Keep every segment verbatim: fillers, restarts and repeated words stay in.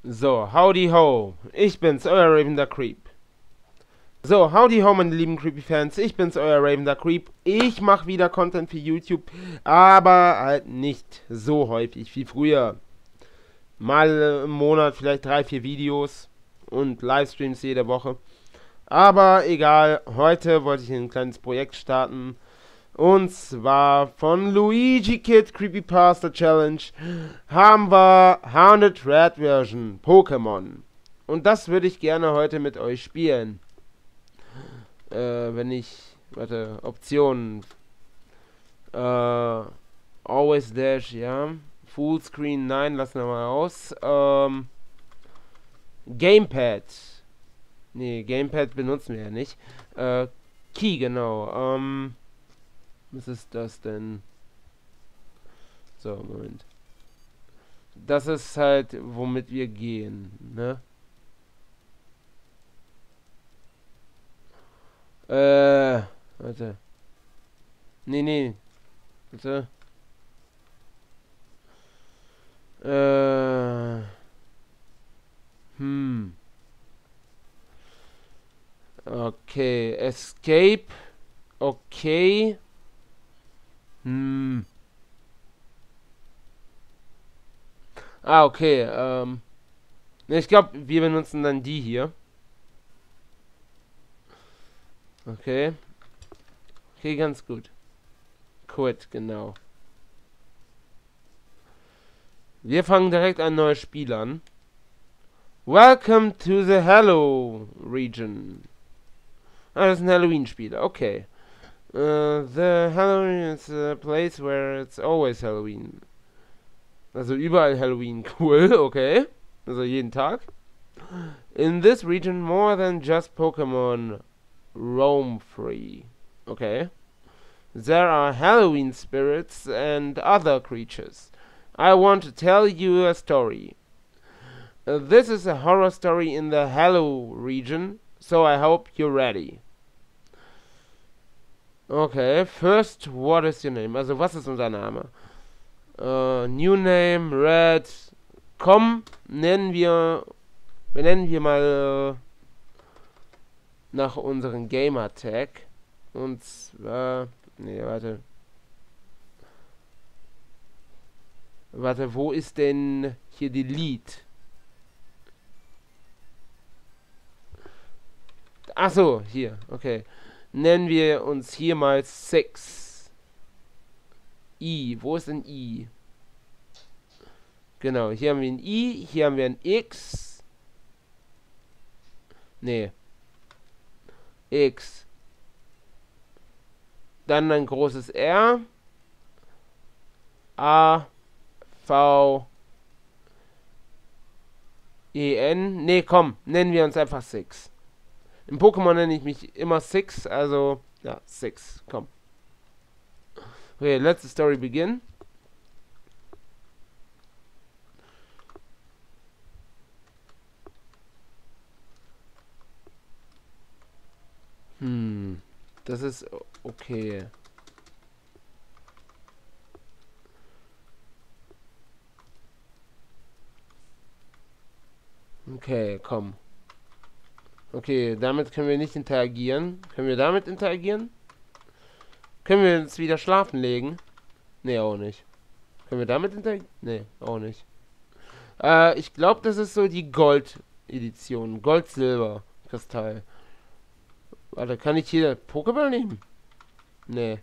So, howdy ho. Ich bin's, euer Raven the Creep. So, howdy ho, meine lieben Creepy-Fans. Ich bin's, euer Raven the Creep. Ich mache wieder Content für YouTube, aber halt nicht so häufig wie früher. Mal im Monat vielleicht drei, vier Videos und Livestreams jede Woche. Aber egal, heute wollte ich ein kleines Projekt starten. Und zwar von Luigi Kid Creepypasta Challenge haben wir hundert Red Version Pokémon. Und das würde ich gerne heute mit euch spielen. Äh, wenn ich, warte, Optionen. Äh, Always Dash, ja. Fullscreen, nein, lassen wir mal aus. Ähm, Gamepad. Nee, Gamepad benutzen wir ja nicht. Äh, Key, genau. Ähm, was ist das denn? So, Moment. Das ist halt, womit wir gehen, ne? Äh, warte. Nee, nee. Warte. Äh. Hm. Okay. Escape. Okay. Hm. Ah, okay. Ähm. Ich glaube, wir benutzen dann die hier. Okay. Okay, ganz gut. Quit, genau. Wir fangen direkt ein neues Spiel an. Welcome to the Hello Region. Ah, das ist ein Halloween-Spiel. Okay. Uh, the Halloween is a place where it's always Halloween. Also überall Halloween. Cool, okay. Also jeden Tag. In this region, more than just Pokémon roam free. Okay. There are Halloween spirits and other creatures. I want to tell you a story. Uh, this is a horror story in the Hello region, so I hope you're ready. Okay, first, what is your name? Also, was ist unser Name? Uh, new name, Red. Komm, nennen wir, benennen wir mal äh, nach unserem Gamer-Tag. Und zwar, nee, warte. Warte, wo ist denn hier die Lead? Achso, hier, okay. Nennen wir uns hier mal six. I, wo ist denn I? Genau, hier haben wir ein I, hier haben wir ein X. Nee. X. Dann ein großes R. A. V. E. N. Nee, komm, nennen wir uns einfach six. Im Pokémon nenne ich mich immer Six, also, ja, Six, komm. Okay, let the story begin. Hm, das ist okay. Okay, komm. Okay, damit können wir nicht interagieren. Können wir damit interagieren? Können wir uns wieder schlafen legen? Nee, auch nicht. Können wir damit interagieren? Nee, auch nicht. Äh, ich glaube, das ist so die Gold-Edition. Gold-Silber-Kristall. Warte, kann ich hier Pokéball nehmen? Nee.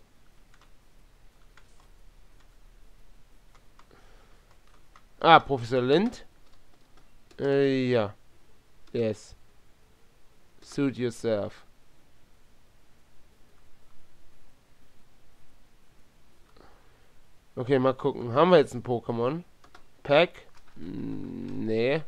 Ah, Professor Lind? Äh, ja. Yes. Suit yourself. Okay, mal gucken. Haben wir jetzt ein Pokémon? Pack? Nee.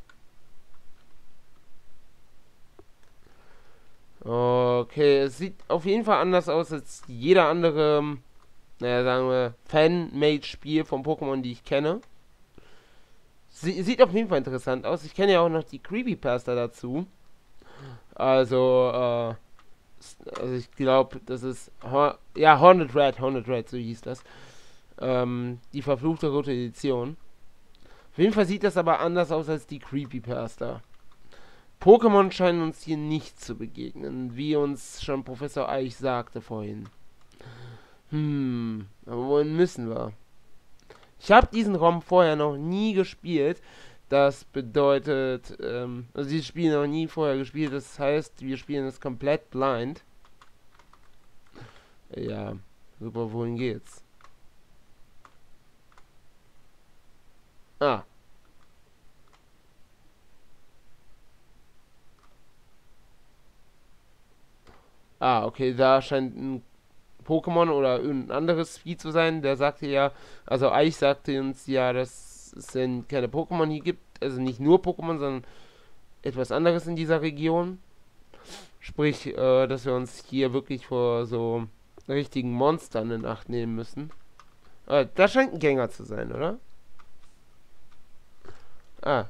Okay, es sieht auf jeden Fall anders aus als jeder andere, naja, sagen wir, Fan-Made-Spiel von Pokémon, die ich kenne. Sie sieht auf jeden Fall interessant aus. Ich kenne ja auch noch die Creepypasta dazu. Also, äh, also ich glaube, das ist, ja, hundert Red, hundert Red, so hieß das. Ähm, die verfluchte rote Edition. Auf jeden Fall sieht das aber anders aus als die Creepypasta. Pokémon scheinen uns hier nicht zu begegnen, wie uns schon Professor Eich sagte vorhin. Hm, aber wohin müssen wir? Ich habe diesen ROM vorher noch nie gespielt. Das bedeutet, ähm, also dieses Spiel noch nie vorher gespielt. Das heißt, wir spielen es komplett blind. Ja, super, wohin geht's? Ah. Ah, okay, da scheint ein Pokémon oder irgendein anderes Vieh zu sein. Der sagte ja, also Eich sagte uns ja, dass es denn keine Pokémon hier gibt. Also nicht nur Pokémon, sondern etwas anderes in dieser Region. Sprich, äh, dass wir uns hier wirklich vor so richtigen Monstern in Acht nehmen müssen. Ah, da scheint ein Gänger zu sein, oder? Ah.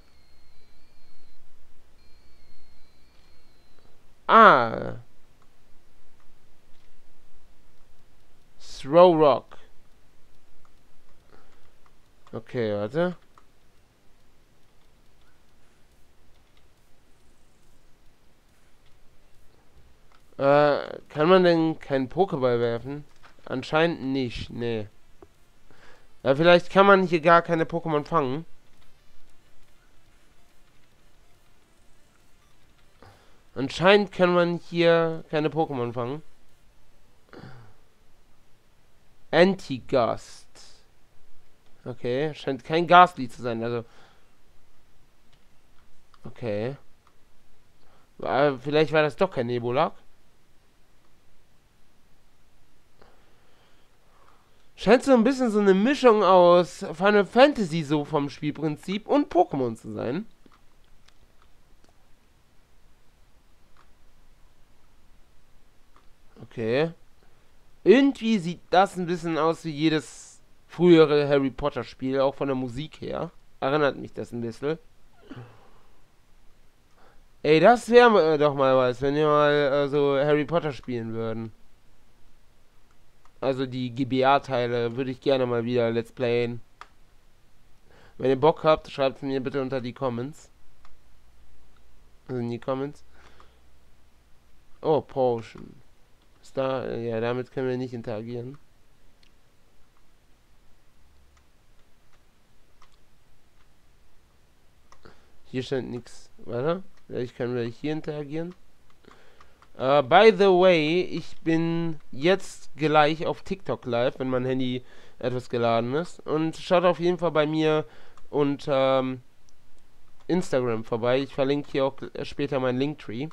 Ah. Throw Rock. Okay, warte. Äh, kann man denn keinen Pokéball werfen? Anscheinend nicht, nee. Ja, vielleicht kann man hier gar keine Pokémon fangen. Anscheinend kann man hier keine Pokémon fangen. Anti-Gast. Okay, scheint kein Gastly zu sein, also. Okay. War, vielleicht war das doch kein Nebulak. Scheint so ein bisschen so eine Mischung aus Final Fantasy so vom Spielprinzip und Pokémon zu sein. Okay. Irgendwie sieht das ein bisschen aus wie jedes frühere Harry Potter Spiel, auch von der Musik her. Erinnert mich das ein bisschen. Ey, das wäre doch mal was, wenn wir mal äh, so Harry Potter spielen würden. Also die G B A-Teile würde ich gerne mal wieder let's playen. Wenn ihr Bock habt, schreibt es mir bitte unter die Comments. Also in die Comments. Oh, Potion. Ist da, ja, damit können wir nicht interagieren. Hier scheint nichts. Warte, vielleicht können wir hier interagieren. Uh, by the way, ich bin jetzt gleich auf TikTok live, wenn mein Handy etwas geladen ist. Und schaut auf jeden Fall bei mir und ähm, Instagram vorbei. Ich verlinke hier auch später meinen Linktree.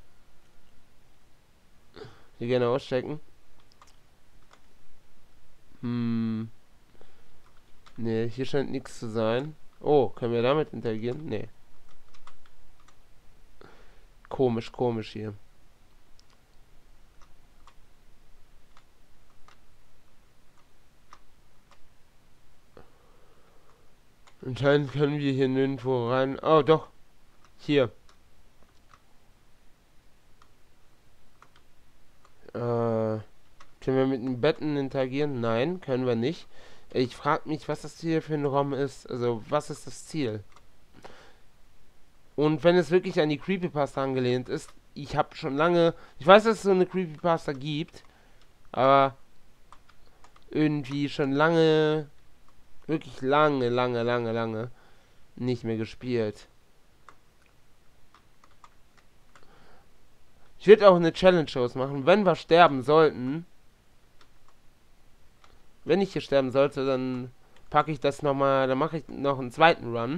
Hier gerne auschecken. Hm. Ne, hier scheint nichts zu sein. Oh, können wir damit interagieren? Ne. Komisch, komisch hier. Anscheinend können wir hier nirgendwo rein. Oh, doch. Hier. Äh, können wir mit den Betten interagieren? Nein, können wir nicht. Ich frage mich, was das hier für ein ROM ist. Also, was ist das Ziel? Und wenn es wirklich an die Creepypasta angelehnt ist, ich habe schon lange... Ich weiß, dass es so eine Creepypasta gibt, aber irgendwie schon lange... Wirklich lange, lange, lange, lange nicht mehr gespielt. Ich würde auch eine Challenge ausmachen, wenn wir sterben sollten. Wenn ich hier sterben sollte, dann packe ich das nochmal, dann mache ich noch einen zweiten Run.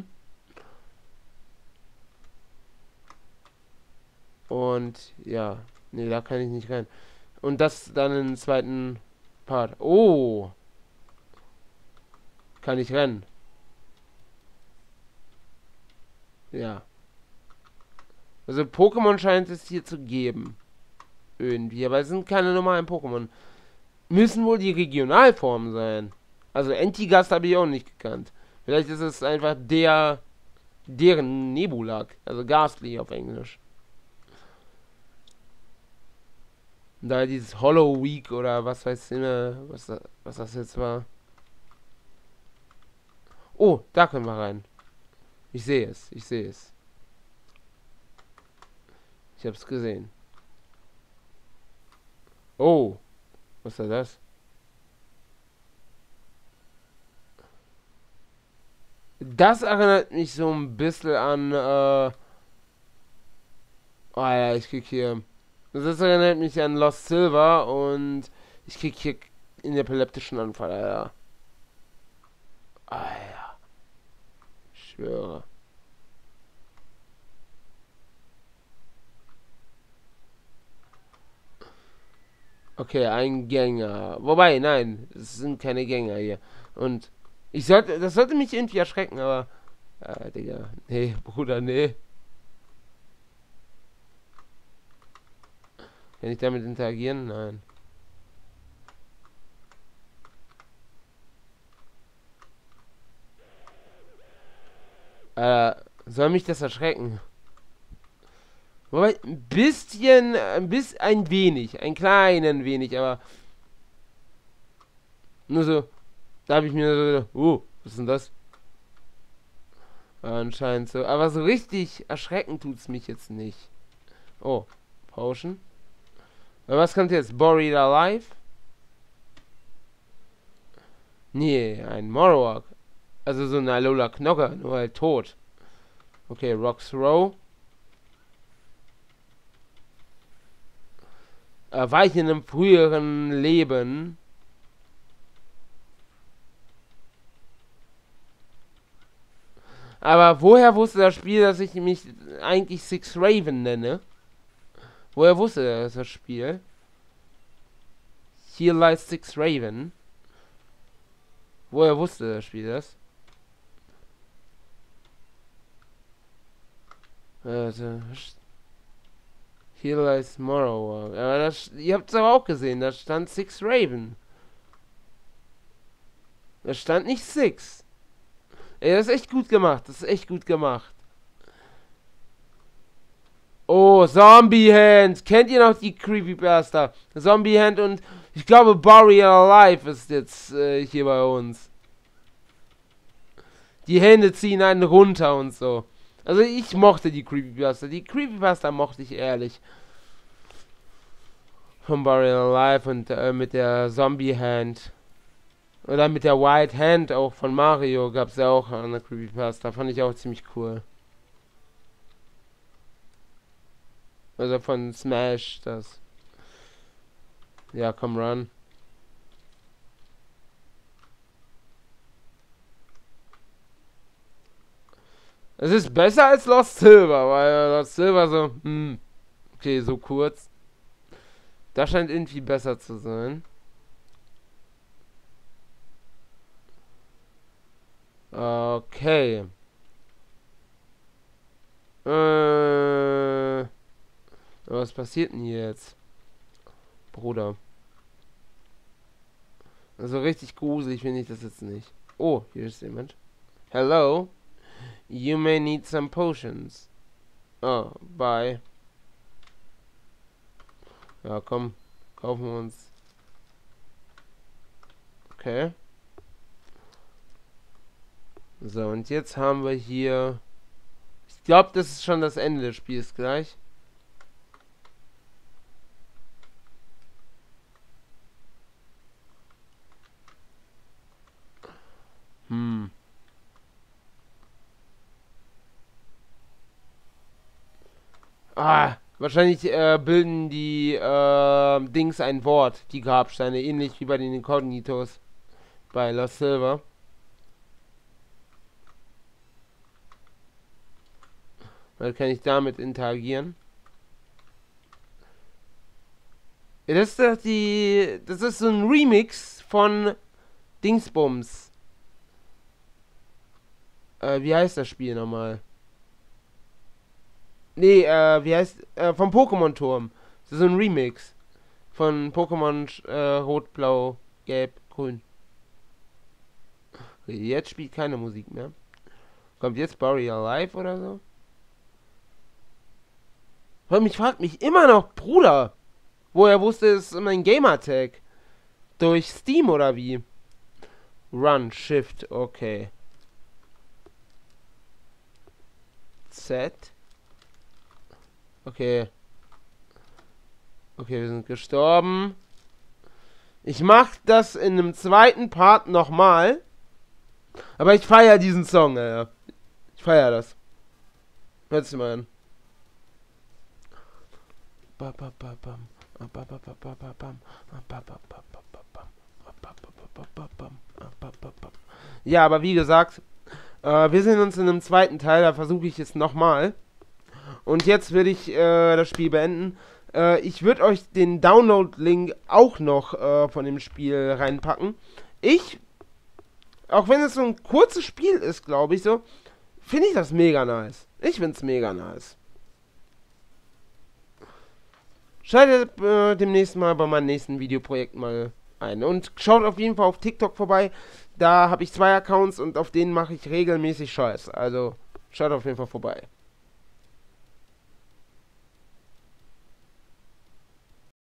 Und ja, nee, da kann ich nicht rein. Und das dann in den zweiten Part. Oh! Kann ich rennen. Ja. Also Pokémon scheint es hier zu geben. Irgendwie, aber es sind keine normalen Pokémon. Müssen wohl die Regionalformen sein. Also Antigast habe ich auch nicht gekannt. Vielleicht ist es einfach der deren Nebulak, also Ghastly auf Englisch. Da dieses Hollow Week oder was weiß ich immer, was, was das jetzt war. Oh, da können wir rein. Ich sehe es, ich sehe es. Ich hab's gesehen. Oh, was ist das? Das erinnert mich so ein bisschen an, äh... Oh ja, ich krieg hier... Das erinnert mich an Lost Silver und ich krieg hier einen epileptischen Anfall, Alter. Alter. Ich schwöre. Okay, ein Gänger. Wobei, nein, es sind keine Gänger hier. Und ich sollte, das sollte mich irgendwie erschrecken, aber... Äh, Digga. Nee, Bruder, nee. Kann ich damit interagieren? Nein. Äh, soll mich das erschrecken? Wobei, ein bisschen, ein bisschen, ein wenig, ein kleinen wenig, aber nur so, da habe ich mir so gedacht, oh, was ist denn das? Anscheinend so, aber so richtig erschrecken tut's mich jetzt nicht. Oh, Potion. Was kommt jetzt? Buried Alive? Nee, ein Morowak. Also so ein Alola Knocker, nur halt tot. Okay, Rocks Row. Äh, war ich in einem früheren Leben? Aber woher wusste das Spiel, dass ich mich eigentlich Six Raven nenne? Woher wusste das, das Spiel? Here lies Six Raven. Woher wusste das Spiel das? Also, Here lies Morrow. Aber das, ihr habt es aber auch gesehen, da stand Six Raven. Da stand nicht Six. Ey, das ist echt gut gemacht. Das ist echt gut gemacht. Oh, Zombie Hand. Kennt ihr noch die Creepypasta? Zombie Hand und ich glaube Buried Alive ist jetzt äh, hier bei uns. Die Hände ziehen einen runter und so. Also ich mochte die Creepypasta. Die Creepypasta mochte ich ehrlich. Von Buried Alive und äh, mit der Zombie Hand. Oder mit der White Hand auch von Mario gab es ja auch eine Creepypasta. Fand ich auch ziemlich cool. Also von Smash, das. Ja, komm, run. Es ist besser als Lost Silver, weil Lost Silver so, hm, okay, so kurz. Das scheint irgendwie besser zu sein. Okay. Äh, was passiert denn jetzt? Bruder. Also richtig gruselig finde ich das jetzt nicht. Oh, hier ist jemand. Hello. You may need some potions. Oh, bye. Ja, komm. Kaufen wir uns. Okay. So, und jetzt haben wir hier... Ich glaube, das ist schon das Ende des Spiels gleich. Hm. Ah, wahrscheinlich äh, bilden die äh, Dings ein Wort, die Grabsteine, ähnlich wie bei den Incognitos bei Lost Silver. Weil kann ich damit interagieren. Ja, das ist doch die... Das ist so ein Remix von Dingsbums. Äh, wie heißt das Spiel nochmal? Nee, äh, wie heißt... Äh, vom Pokémon-Turm. Das ist so ein Remix. Von Pokémon äh, Rot, Blau, Gelb, Grün. Okay, jetzt spielt keine Musik mehr. Kommt jetzt Buried Alive oder so? Weil mich fragt mich immer noch, Bruder, woher wusste es mein Gamertag? Durch Steam oder wie? Run, Shift, okay. Set. Okay. Okay, wir sind gestorben. Ich mach das in einem zweiten Part nochmal. Aber ich feiere diesen Song, Alter. Ich feiere das. Hört's dir mal an. Ja, aber wie gesagt, äh, wir sehen uns in einem zweiten Teil, da versuche ich es nochmal. Und jetzt würde ich äh, das Spiel beenden. Äh, ich würde euch den Download-Link auch noch äh, von dem Spiel reinpacken. Ich, auch wenn es so ein kurzes Spiel ist, glaube ich so, finde ich das mega nice. Ich finde es mega nice. Schaltet äh, demnächst mal bei meinem nächsten Videoprojekt mal ein. Und schaut auf jeden Fall auf TikTok vorbei. Da habe ich zwei Accounts und auf denen mache ich regelmäßig Scheiß. Also schaut auf jeden Fall vorbei.